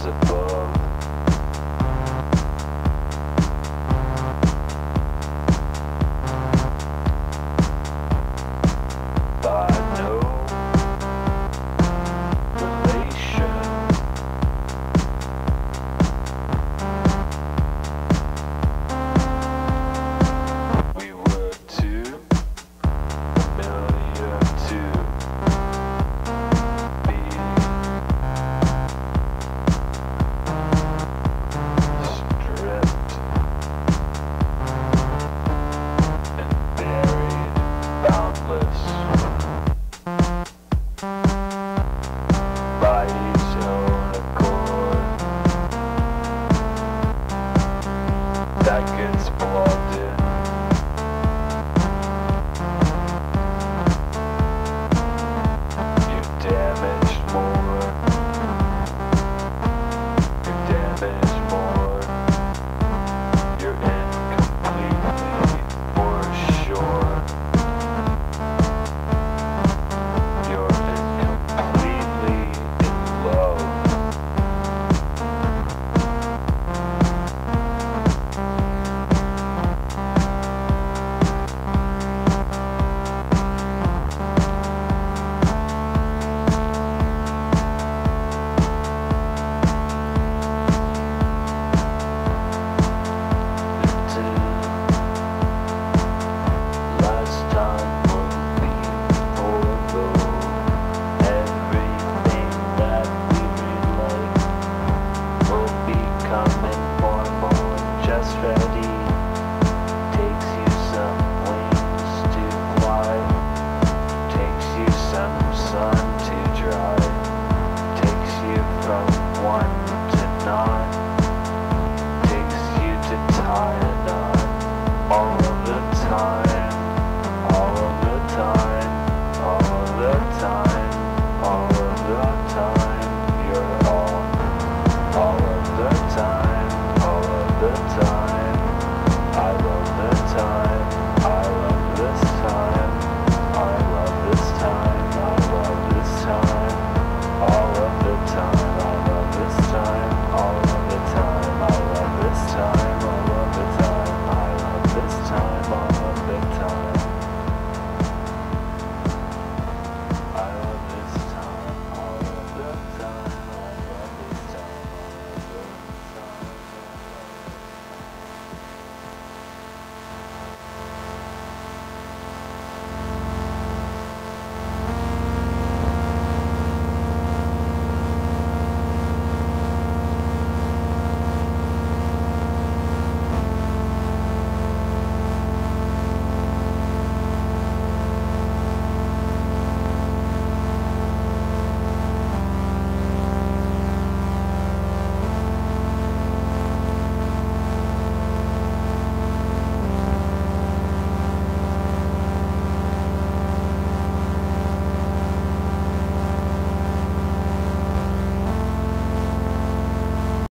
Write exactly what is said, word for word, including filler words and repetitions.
stars above. By no relation, we were too familiar to be stripped and buried, boundless by his own accord. That gets plugged in. You're damaged more. You're damaged more. You're incompletely for sure. You're incompletely in love. Until last time will be forego everything that we like will be coming more and more just ready. Takes you some wings to fly, takes you some sun to dry, takes you from one to nine.